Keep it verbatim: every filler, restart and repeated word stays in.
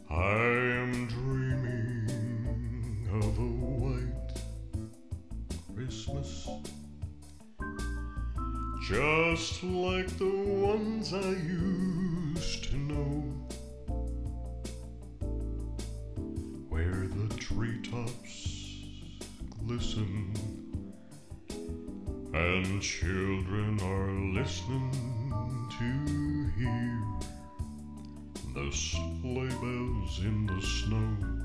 I'm dreaming of a white Christmas, just like the ones I used to know, where the treetops glisten and children are listening to hear the sleigh bells in the snow.